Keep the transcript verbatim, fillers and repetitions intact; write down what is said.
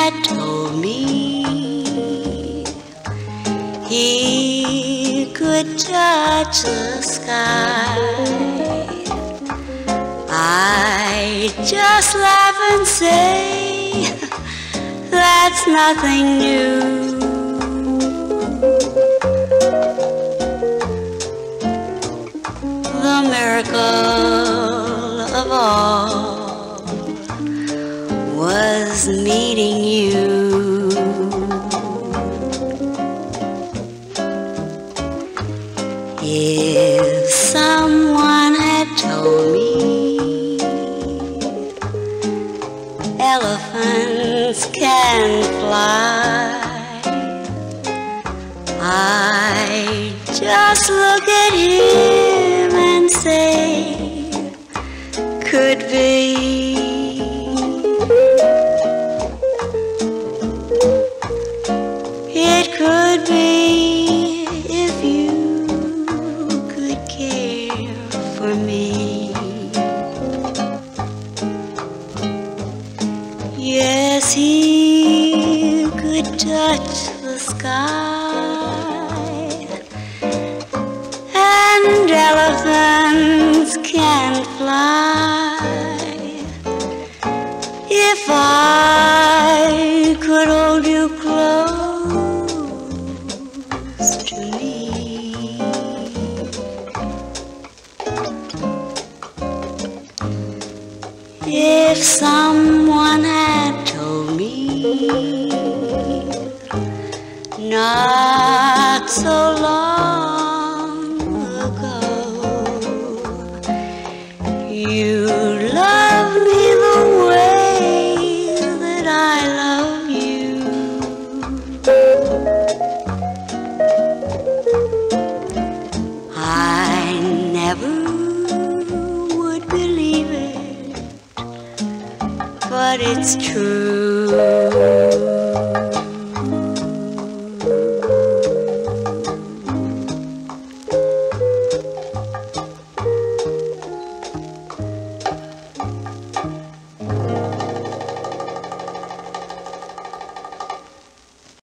had told me he could touch the sky, I'd just laugh and say, that's nothing new. The miracle of all was meeting you. If someone had told me elephants can fly, I'd just look at him and say, could be. It could be if you could care for me. Yes, he could touch the sky, and elephants can fly. If I could hold you close to me, if someone had told me not so long ago you love me the way that I love you, I never would believe it, but it's true.